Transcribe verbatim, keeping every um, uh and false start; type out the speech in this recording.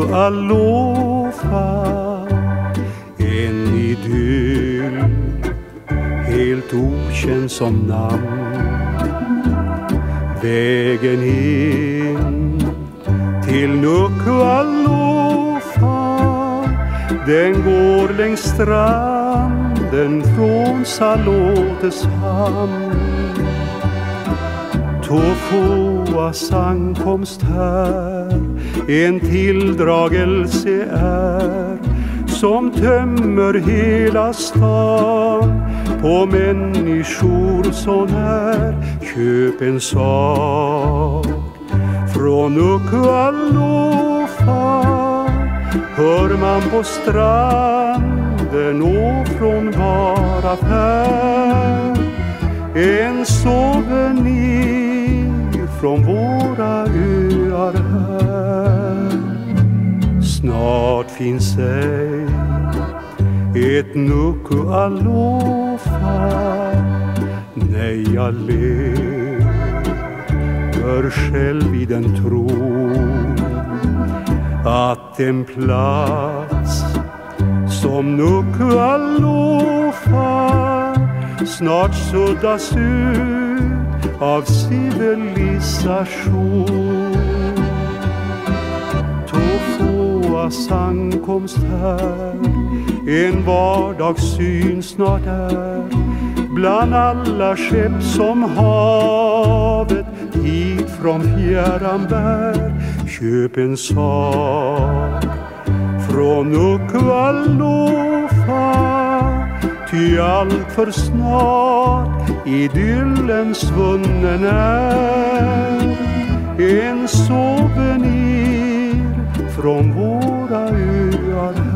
Nuku'alofa, en idyll helt okänd som namn. Vägen in till Nuku'alofa, den går längs stranden från Salotes hamn. Tofuas ankomst här en tilldragelse är, som tömmer hela stan på människor så när. Köp en sak från Nuku'alofa, hör man på stranden och från var affär. En souvenir från våra öar här. Snart finns ej ett Nuku'alofa. Nej, jag lever själv i den tron att en plats som Nuku'alofa snart suddas ut av civilisation. Tofuas ankomst här en vardagssyn snart är, bland alla skepp som havet hit från fjärran bär. Köp en sak från Nuku'alofa, ty allt för snart idyllen svunnen är. En souvenir från våra öar.